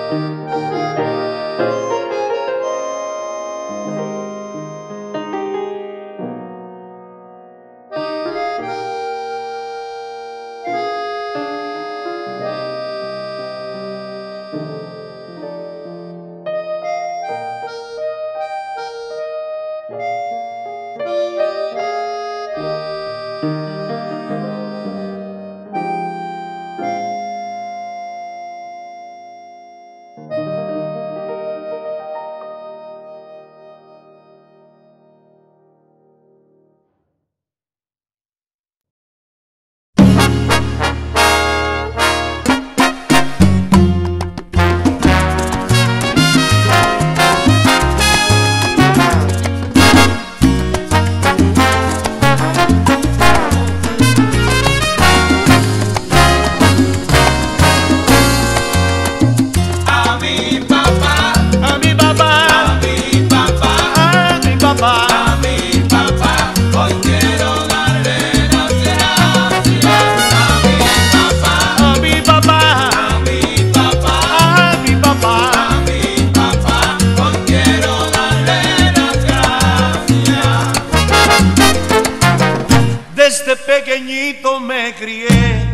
Desde pequeñito me crié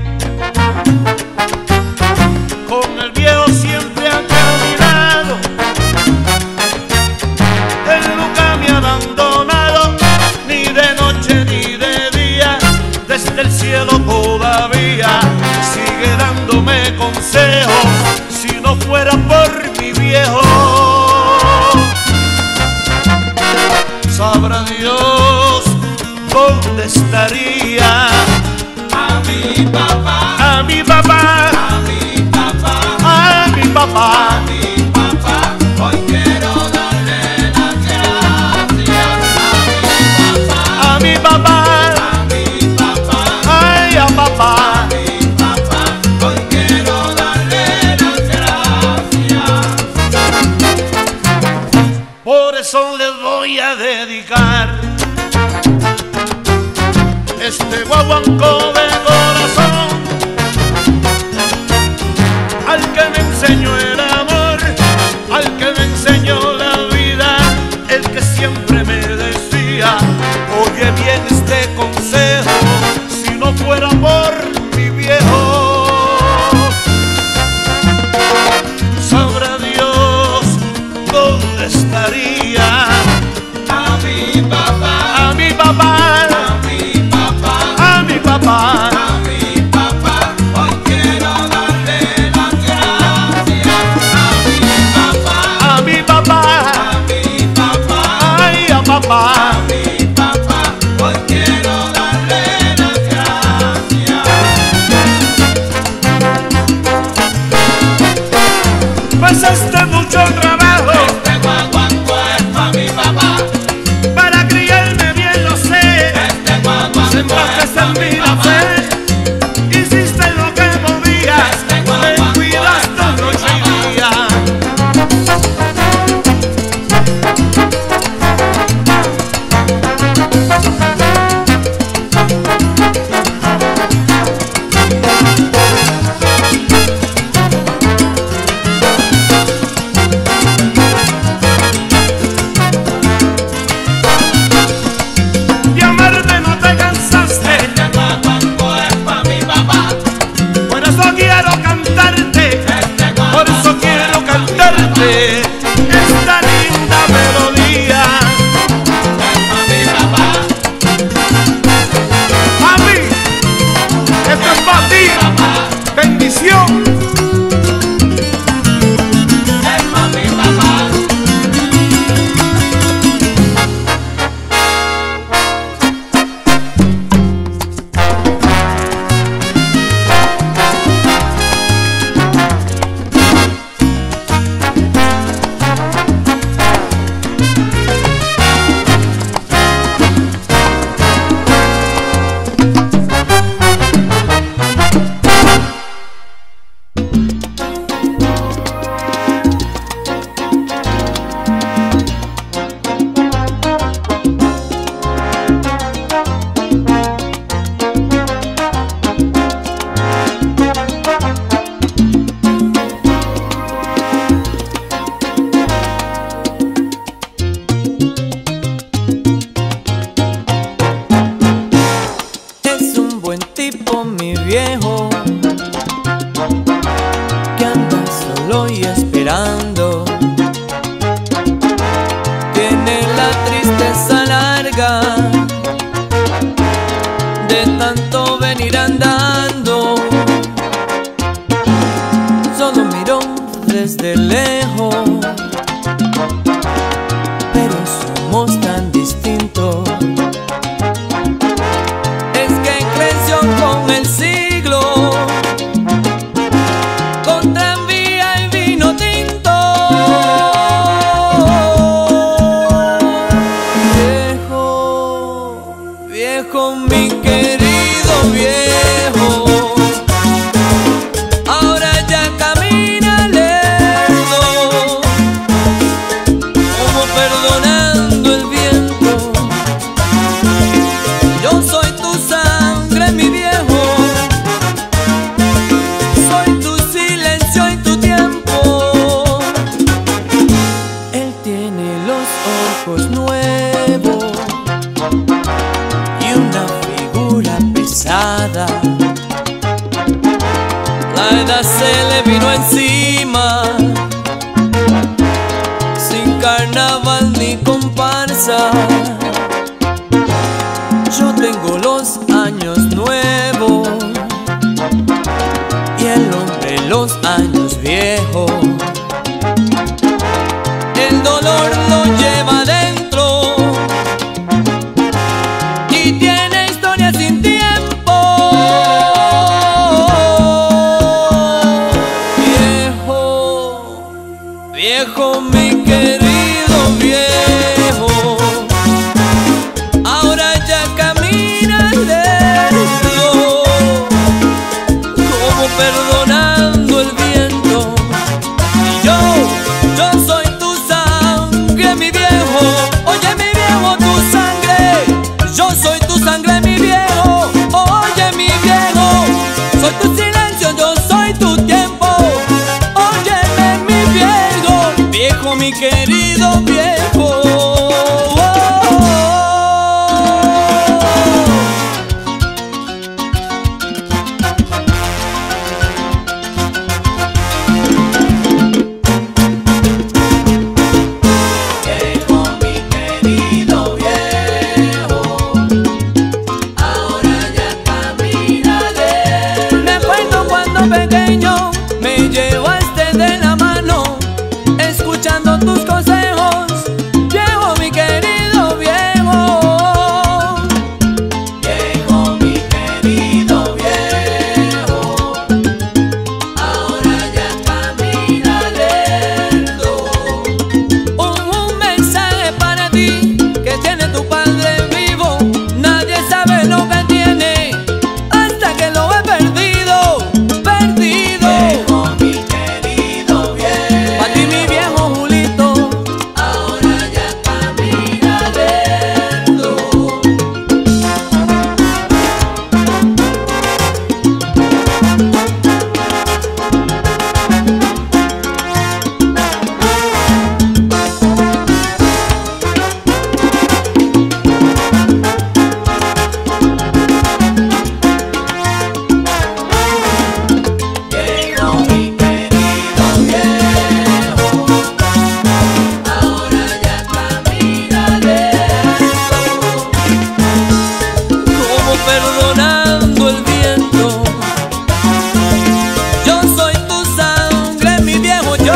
con el viejo siempre a mi lado. Él nunca me ha abandonado, ni de noche ni de día. Desde el cielo todavía sigue dándome consejos. Si no fuera por mi viejo, sabrá Dios dónde estaría. A mi papá, a mi papá, a mi papá, a mi papá, a mi papá, hoy quiero darle las gracias. a mi papá, A mi papá, ay, a papá. a mi papá, hoy quiero darle las gracias. Por eso les voy a dedicar este guaguancó de corazón al que me enseñó el amor, al que me enseñó la vida, el que siempre me decía: oye bien este consejo, si no fuera por mi viejo, sabrá Dios dónde estaría. A mi papá, A mi papá, a mi papá, a mi papá, a mi papá, hoy quiero darle las gracias. A mi papá, a mi papá, a mi papá, ay, a papá. a mi papá, hoy quiero darle las gracias. Pasaste mucho trabajo Este guaguancó es pa' mi papá, para criarme bien, lo sé. este guaguancó Sembraste es pa' en mi mí la papá. fe, hiciste lo que podías, Este me guaguancó cuidaste es pa' mi noche y papá. día. solo y esperando. Tiene la tristeza larga de tanto venir andando. Solo miró desde lejos, pero somos tan distintos. Es que creció con el siglo, con tranvía y vino tinto. Viejo, viejo, mi querido viejo, ahora ya camina lerdo, como perdonando el viento. Yo soy tu sangre, mi viejo, soy tu silencio y tu tiempo. Él tiene los ojos nuevos y una figura pesada. La edad se le vino encima, sin carnaval ni comparsa. Yo tengo los años nuevos y el hombre los años viejos. El dolor lo lleva dentro y tiene historia sin tiempo. Viejo, viejo, mi querido viejo, ahora ya camina lerdo, como perdonando el viento. Y yo soy tu sangre, mi viejo. Oye, mi viejo, tu sangre. Yo soy tu sangre, mi viejo. Oye, mi viejo, soy tu silencio, yo soy tu tiempo. Óyeme, mi viejo, viejo, mi querido viejo. Viejo, mi querido viejo, ahora ya camina lerdo. Me acuerdo cuando pequeño me llevaste de la mano, escuchando tus consejos. Viejo, mi querido viejo. Viejo, mi querido viejo, ahora ya camina lerdo. Un mensaje para ti que tiene tu padre vivo. Nadie sabe lo que tiene hasta que lo he perdido, perdido. Viejo, mi querido viejo, Pa' ti, mi viejo Julito. ahora ya camina lerdo. Viejo, mi querido viejo, ahora ya camina lerdo. Como perdonando el viento. Yo soy tu sangre, mi viejo, yo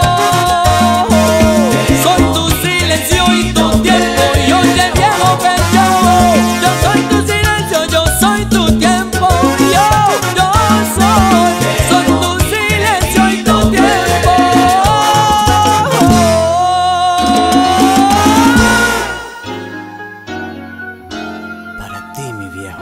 soy tu silencio y tu tiempo. Y oye, viejo, que yo soy tu silencio, yo soy tu tiempo. Yo soy tu silencio y tu tiempo. Para ti, mi viejo.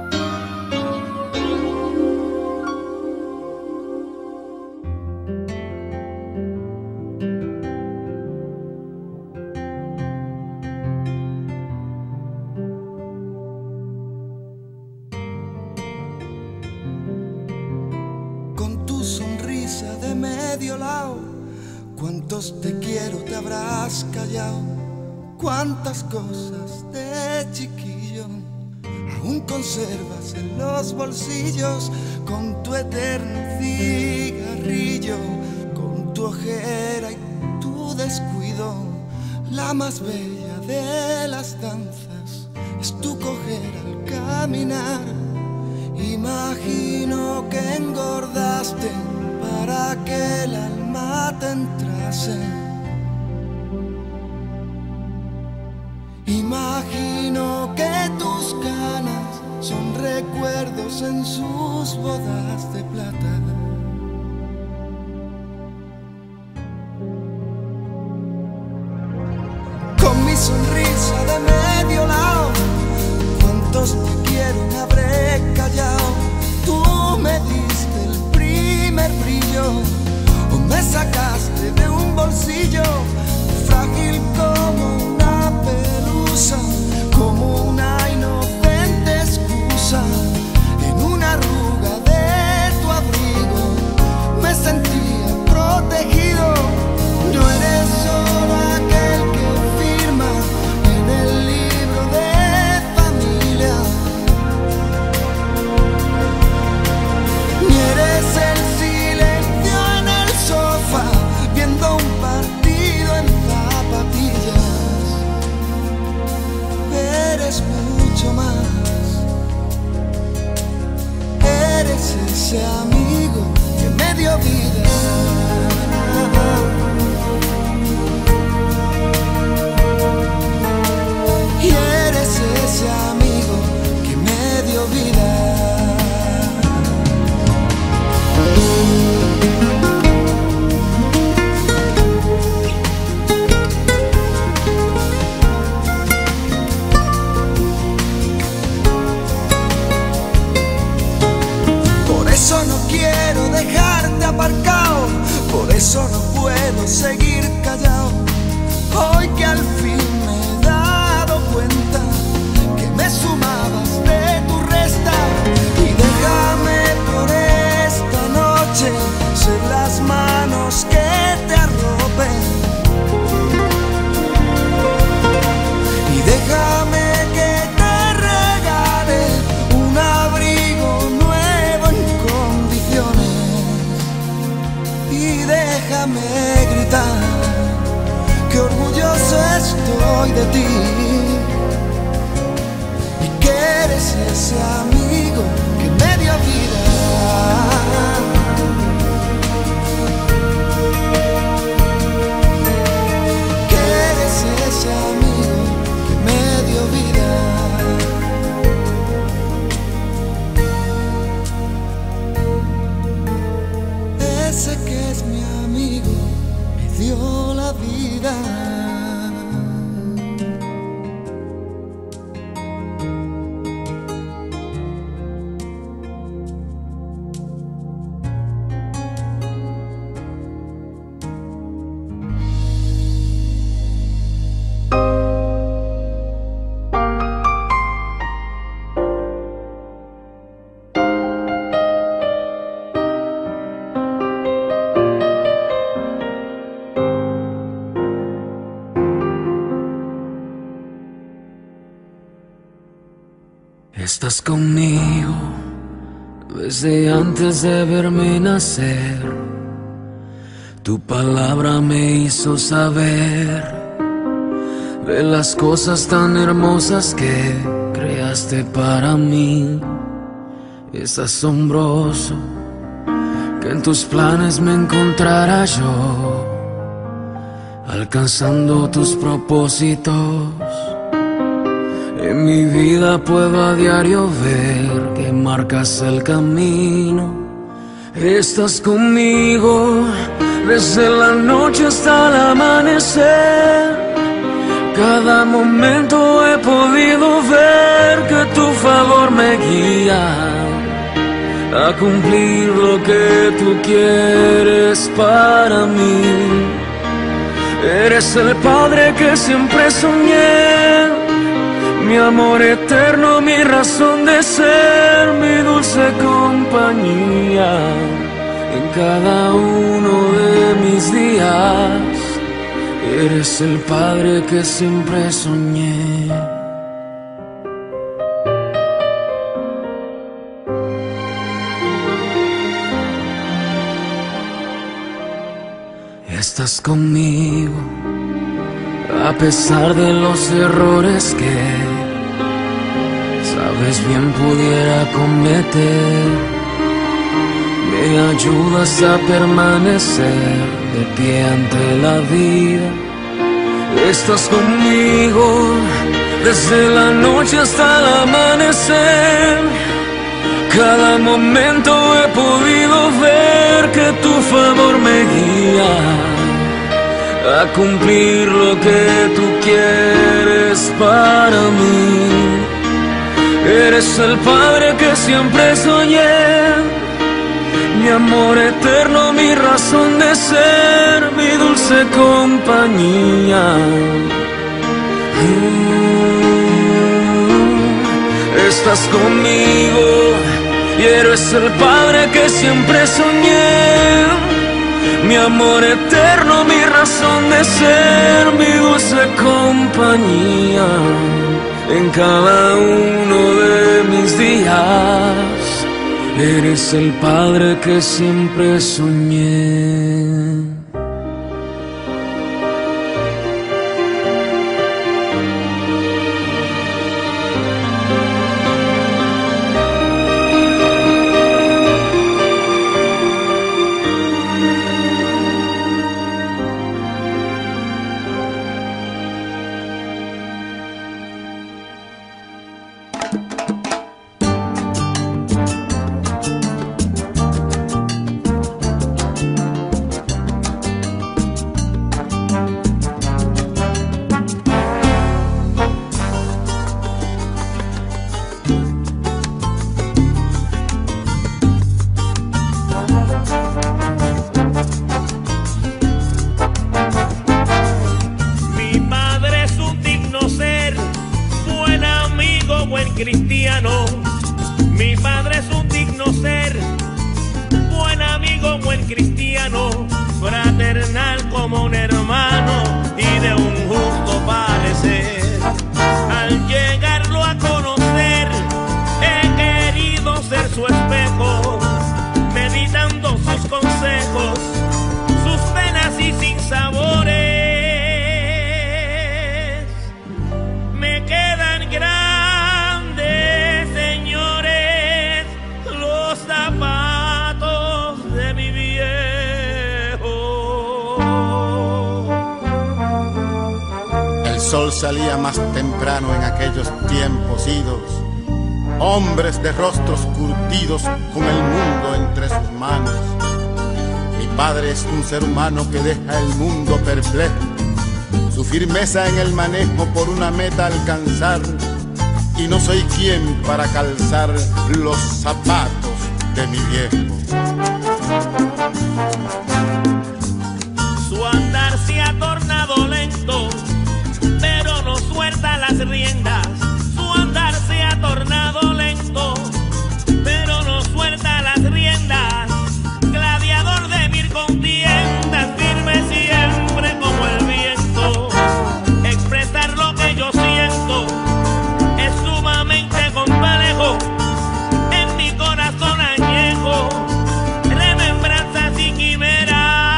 Con tu sonrisa de medio lado, cuántos te quiero te habrás callado, cuántas cosas de chiquillo aún conservas en los bolsillos, con tu eterno cigarrillo, con tu ojera y tu descuido, la más bella de las danzas es tu cojera al caminar. Imagino que engordaste para que el alma te entrase. Imagino que tus canas son recuerdos en sus bodas de plata. Con mi sonrisa de medio lado, cuántos te quiero me habré callado. Tú me diste el primer brillo, o me sacaste de un bolsillo frágil como una pelusa, como una inocente excusa. En una arruga de tu abrigo me sentía protegido. No eres solo aquel que firma en el libro de familia, ni eres el silencio en el sofá viendo un partido en zapatillas. Eres mucho más, eres ese amigo que me dio vida. Y eres ese amigo que me dio vida. Por eso no quiero dejarte aparcado, por eso no puedo seguir callado. Hoy que al fin me he dado cuenta que me sumabas de tu resta, y déjame por esta noche ser las manos que te arropen, y déjame que te regale un abrigo nuevo en condiciones, y déjame gritar que orgulloso estoy de ti, y que eres ese amigo que me dio vida. Que eres ese amigo que me dio vida. Ese que es mi amigo me dio la vida. Estás conmigo desde antes de verme nacer. Tu palabra me hizo saber de las cosas tan hermosas que creaste para mí. Es asombroso que en tus planes me encontrara yo, alcanzando tus propósitos. En mi vida puedo a diario ver que marcas el camino. Estás conmigo desde la noche hasta el amanecer. Cada momento he podido ver que tu favor me guía a cumplir lo que tú quieres para mí. Eres el Padre que siempre soñé, mi amor eterno, mi razón de ser, mi dulce compañía en cada uno de mis días. Eres el Padre que siempre soñé. estás conmigo, a pesar de los errores que sabes bien pudiera cometer. Me ayudas a permanecer de pie ante la vida. Estás conmigo desde la noche hasta el amanecer. Cada momento he podido ver que tu favor me guía a cumplir lo que tú quieres para mí. Eres el Padre que siempre soñé, mi amor eterno, mi razón de ser, mi dulce compañía. Estás conmigo y eres el Padre que siempre soñé, mi amor eterno, mi razón de ser, mi dulce compañía. En cada uno de mis días, eres el Padre que siempre soñé. Cristiano, mi padre es un digno ser, buen amigo, buen cristiano, fraternal como un hermano y de un justo parecer. Al llegarlo a conocer, he querido ser su espejo, meditando sus consejos, sus penas y sinsabores. Me quedan grandes, el sol salía más temprano en aquellos tiempos idos, hombres de rostros curtidos con el mundo entre sus manos. Mi padre es un ser humano que deja el mundo perplejo, su firmeza en el manejo por una meta alcanzar, y no soy quien para calzar los zapatos de mi viejo. Su andar se ha tornado lento, pero no suelta las riendas. Su andar se ha tornado lento, pero no suelta las riendas. Gladiador de mil contiendas, firme siempre como el viento. Expresar lo que yo siento es sumamente complejo. En mi corazón añejo remembranzas y quimeras.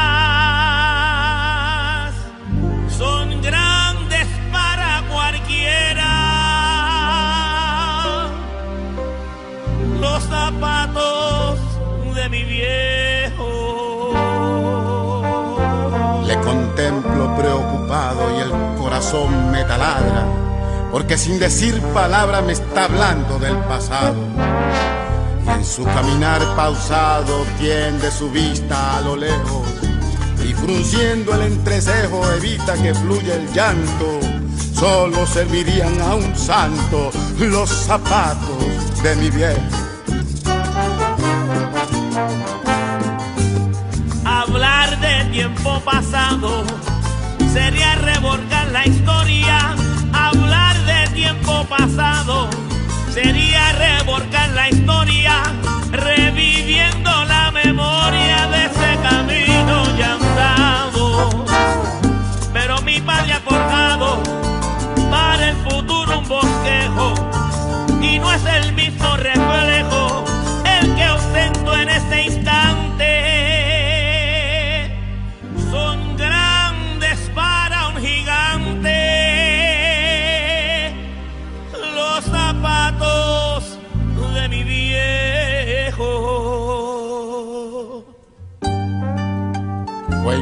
Son grandes para cualquiera. Los zapatos de mi viejo. Le contemplo preocupado y el corazón me taladra, porque sin decir palabra me está hablando del pasado. Y en su caminar pausado tiende su vista a lo lejos, y frunciendo el entrecejo evita que fluya el llanto. Solo servirían a un santo los zapatos de mi viejo. Hablar de tiempo pasado sería revolcar la historia. Hablar de tiempo pasado sería revolcar la historia, reviviendo la memoria de ese camino ya andado. Pero mi padre ha forjado para el futuro un bosquejo, y no es el mismo reflejo el que ostento en este instante. Son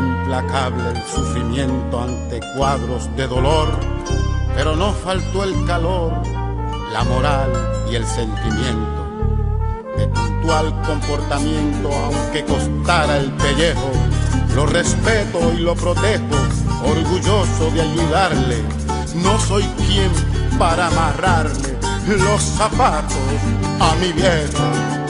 implacable el sufrimiento ante cuadros de dolor, pero no faltó el calor, la moral y el sentimiento. De puntual comportamiento, aunque costara el pellejo, lo respeto y lo protejo, orgulloso de ayudarle. No soy quien para amarrarle los zapatos a mi viejo.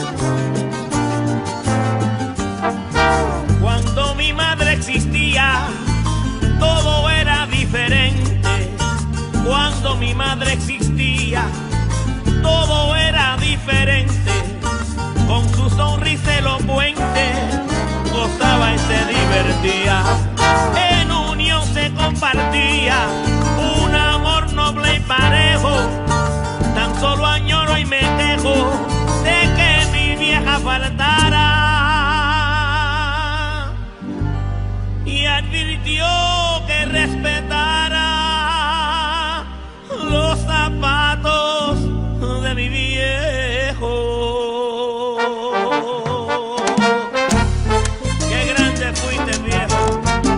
Cuando mi madre existía, todo era diferente. Cuando mi madre existía, todo era diferente. Con su sonrisa elocuente, gozaba y se divertía. En unión se compartía un amor noble y parejo. Tan solo añoro y me quejo de que mi vieja faltara. Y advirtió que respetara los zapatos de mi viejo. Qué grande fuiste, viejo.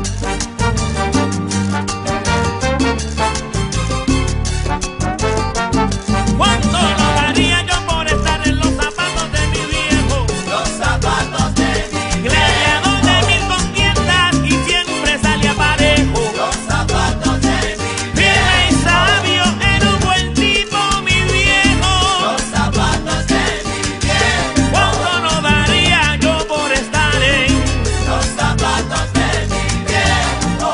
¿Cuánto no daría yo por estar en los zapatos de mi viejo? Los zapatos de mi Gladiador de mil contiendas y siempre salía parejo. Los zapatos de mi Firme y sabio, era un buen tipo, mi viejo. Los zapatos de mi viejo. ¿Cuánto no daría yo por estar en Los zapatos de mi viejo.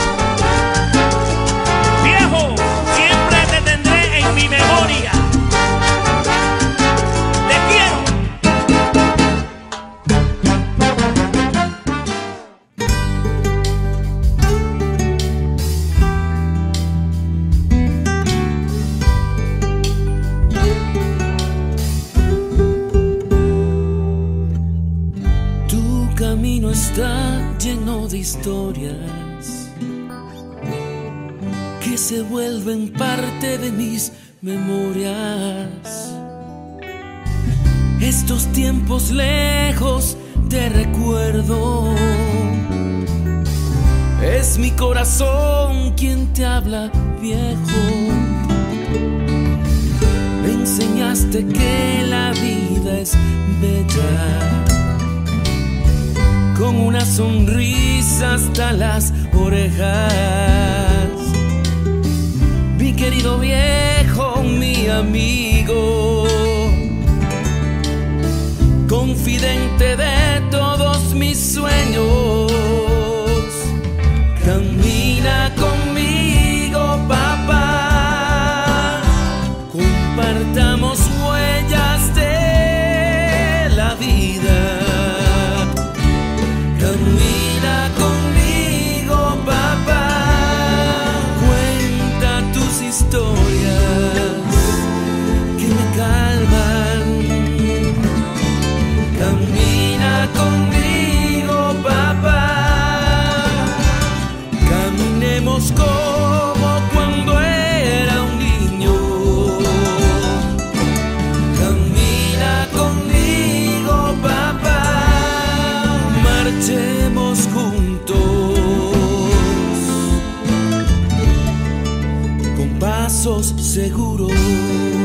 viejo? Siempre te tendré en mi memoria. Te quiero. Tu camino está lleno de historias que se vuelven parte de mis memorias. Estos tiempos lejos te recuerdo. Es mi corazón quien te habla, viejo. Me enseñaste que la vida es bella, con una sonrisa hasta las orejas. Mi querido viejo, mi amigo, confidente de todos mis sueños. Camina conmigo, papá, compartamos huellas de la vida. Camina conmigo, papá, cuenta tus historias que me calman. Camina conmigo, papá, caminemos como cuando era un niño. Camina conmigo, papá, marchemos juntos con pasos seguros.